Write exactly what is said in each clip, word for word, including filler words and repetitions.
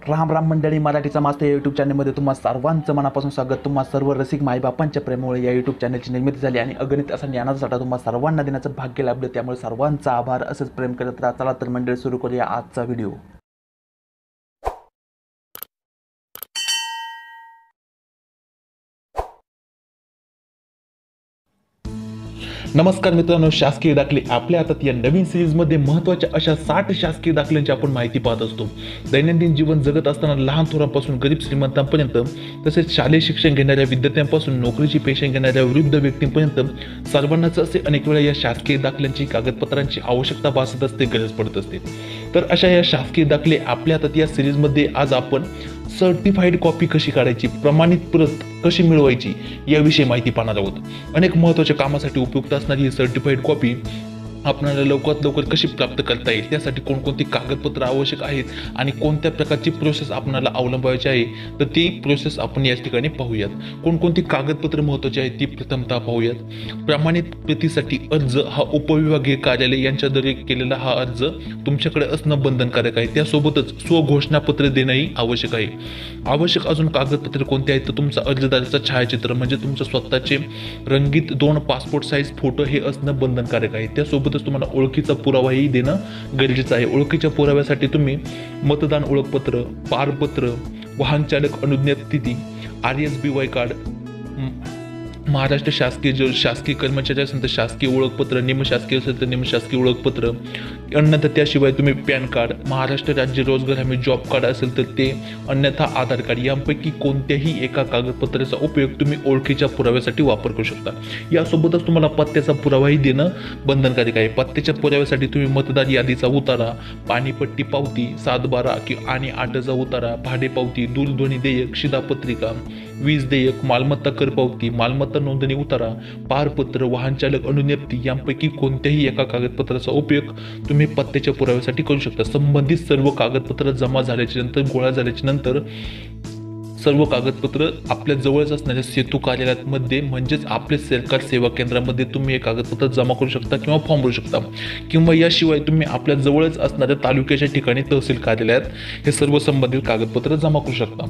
राम राम मंडळी, मराठीचा मास्तर या यूट्यूब चॅनलमध्ये तुम्हा सर्वांचं मनापासून स्वागत। तुम्हा सर्व रसिक मायबापांच्या प्रेमामुळे या यूट्यूब चॅनलची निर्मिती झाली आणि अगणित असा ज्ञानाचा साठा तुम्हा सर्वांना देण्याचं भाग्य लाभलं। त्यामुळे सर्वांचा आभार। असंच प्रेम करत राहा। चला तर मंडळी, सुरू करूया आजचा व्हिडिओ। नमस्कार मित्रांनो, शासकीय दाखले आपल्या हातात या नवीन सिरीजमध्ये महत्त्वाच्या अशा साठ शासकीय दाखल्यांची आपण माहिती पाहत असतो। दैनंदिन जीवन जगत असताना लहान थोरांपासून गरीब श्रीमंतांपर्यंत, तसेच शालेय शिक्षण घेणाऱ्या विद्यार्थ्यांपासून नोकरीची पेन्शन घेणाऱ्या वृद्ध व्यक्तींपर्यंत सर्वांनाच असे अनेक वेळा या शासकीय दाखल्यांची कागदपत्रांची आवश्यकता भासत असते, गरज पडत असते। तर अशा या शासकीय दाखले आपल्या हातात या सिरीजमध्ये आज आपण सर्टिफाईड कॉपी कशी काढायची, प्रमाणित प्रत कशी मिळवायची याविषयी माहिती पाहणार आहोत। अनेक महत्त्वाच्या कामासाठी उपयुक्त असणारी ही सर्टिफाईड कॉपी आपल्याला लवकरात लवकर कशी प्राप्त करता येईल, त्यासाठी कोणकोणती कागदपत्र आवश्यक आहेत आणि कोणत्या प्रकारची प्रोसेस आपल्याला अवलंबायची आहे, तर ती प्रोसेस आपण या ठिकाणी पाहूयात। कोणकोणती कागदपत्र महत्त्वाची आहेत ती प्रथमतः पाहूयात। प्रमाणित प्रतीसाठी अर्ज हा उपविभागीय कार्यालय यांच्याद्वारे केलेला हा अर्ज तुमच्याकडे असणं बंधनकारक आहे। त्यासोबतच स्वघोषणापत्र देणंही आवश्यक आहे। आवश्यक अजून कागदपत्र कोणते आहेत तर तुमचा अर्जदाराचा छायाचित्र म्हणजे तुमच्या स्वतःचे रंगीत दोन पासपोर्ट साईज फोटो हे असणं बंधनकारक आहे। त्यासोबत तुम्हाला ओळखीचा पुरावाही देणं गरजेचं आहे। ओळखीच्या पुराव्यासाठी तुम्ही मतदान ओळखपत्र, पारपत्र, वाहन चालक अनुज्ञा स्थिती, R S B Y card, Maharashtra शासकीय जर शासकीय कर्मचारी असेल तर शासकीय ओळखपत्र, निमशासकीय असेल तर निमशासकीय ओळखपत्र, अन्यथा त्याशिवाय तुम्ही पॅन कार्ड, महाराष्ट्र राज्य रोजगार हमी जॉब कार्ड असेल तर ते, अन्यथा आधार कार्ड यांपैकी कोणत्याही एका कागदपत्राचा उपयोग तुम्ही ओळखीच्या पुराव्यासाठी वापर करू शकता। यासोबतच तुम्हाला पत्त्याचा पुरावाही देणं बंधनकारक आहे। पत्त्याच्या पुराव्यासाठी तुम्ही मतदार यादीचा उतारा, पाणीपट्टी पावती, सात बारा आणि आठचा उतारा, भाडे पावती, दूरध्वनी देयक, शिधापत्रिका, वीज देयक, मालमत्ता कर पावती, मालमत्ता नोंदणी उतारा, पारपत्र, वाहन चालक अनुज्ञप्ती यांपैकी कोणत्याही एका कागदपत्राचा उपयोग तुम्ही पत्त्याच्या पुराव्यासाठी करू शकता। संबंधित सर्व कागदपत्र जमा झाल्याच्या नंतर, गोळा झाल्याच्या नंतर सर्व कागदपत्र आपल्या जवळच असणाऱ्या सेतू कार्यालयामध्ये म्हणजेच आपल्या सरकार सेवा केंद्रामध्ये तुम्ही हे कागदपत्र जमा करू शकता किंवा फॉर्म भरू शकता, किंवा याशिवाय तुम्ही आपल्या जवळच असणाऱ्या तालुक्याच्या ठिकाणी तहसील कार्यालयात हे सर्व संबंधित कागदपत्र जमा करू शकता।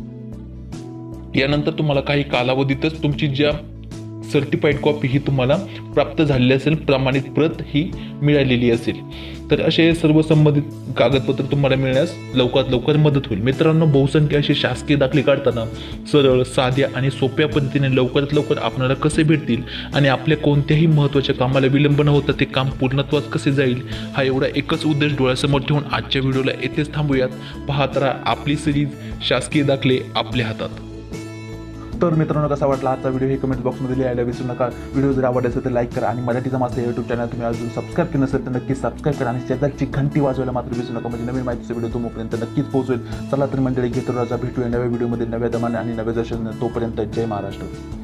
यानंतर तुम्हाला काही कालावधीतच तुमची ज्या सर्टिफाईड कॉपी ही तुम्हाला प्राप्त झालेली असेल, प्रमाणित प्रत ही मिळालेली असेल। तर असे सर्व संबंधित कागदपत्र तुम्हाला मिळण्यास लवकरात लवकर मदत होईल। मित्रांनो, बहुसंख्य असे शासकीय दाखले काढताना सरळ, साध्या आणि सोप्या पद्धतीने लवकरात लवकर आपल्याला कसे भेटतील आणि आपल्या कोणत्याही महत्त्वाच्या कामाला विलंब न होता ते काम पूर्णत्वास कसे जाईल, हा एवढा एकच उद्देश डोळ्यासमोर ठेवून आजच्या व्हिडिओला येथेच थांबूयात। पाहत राहा आपली सिरीज शासकीय दाखले आपल्या हातात। तर मित्रांनो, कसा वाटला आजचा व्हिडिओ हे कमेंट बॉक्समध्ये लिहायला विसरू नका। व्हिडिओ जर आवडला असेल तर लाईक करा आणि मराठीचा मास्तर यूट्यूब चॅनल तुम्ही अजून सबस्क्राईब केलं नसेल तर नक्की सबस्क्राईब करा आणि शेजारची घंटी वाजवायला मात्र विसरू नका, म्हणजे नवीन माहितीचा व्हिडिओ तुमपर्यंत नक्कीच पोहोचेल। चला तर मंडळी, घेतो राजा, भेटूया नव्या व्हिडिओमध्ये नव्या दमाने आणि नव्या दर्शनाने। तोपर्यंत जय महाराष्ट्र।